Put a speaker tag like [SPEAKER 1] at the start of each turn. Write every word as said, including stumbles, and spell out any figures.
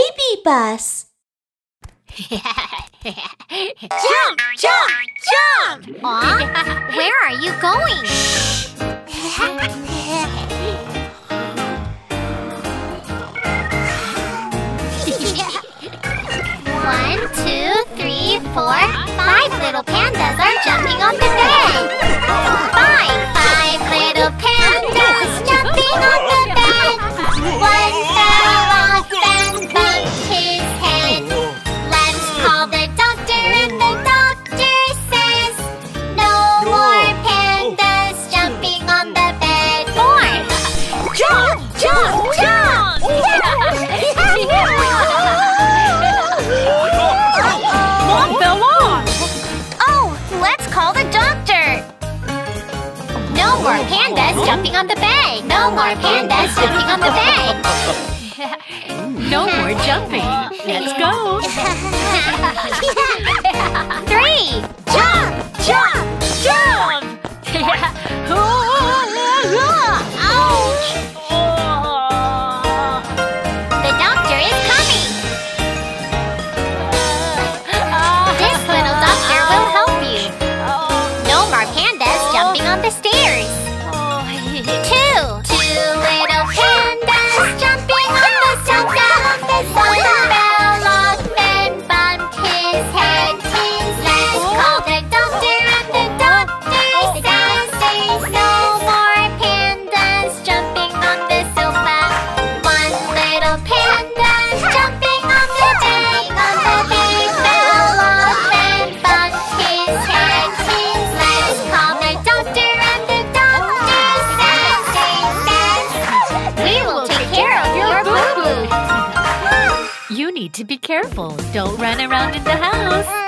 [SPEAKER 1] BabyBus.
[SPEAKER 2] Jump! Jump! Jump! Aw, where are you going? One, two, three, four, five little pandas are jumping on the bed. Five, five little pandas jumping on the bed. One fell off and bumped his head. Let's call the doctor and the doctor says no more pandas jumping on the bed. More! Jump! Jump! Jump!
[SPEAKER 3] Mom fell off!
[SPEAKER 2] Oh, let's call the doctor! No more pandas jumping on the bed! No more pandas jumping on the bed!
[SPEAKER 3] No more jumping. Let's go.
[SPEAKER 2] Three! Jump! Jump! Jump! Ouch! The doctor is coming! This little doctor will help you. No more pandas jumping on the stairs. Two! Two little pandas jumping on the sofa. One fell off and bumped his head. Let's call the doctor and the doctor says no more pandas jumping on the sofa. One little panda jumping on the bed. He fell off and bumped his head. Let's call the doctor and the doctor says we will take care of your boo-boo.
[SPEAKER 3] You need to be careful. Don't run around in the house.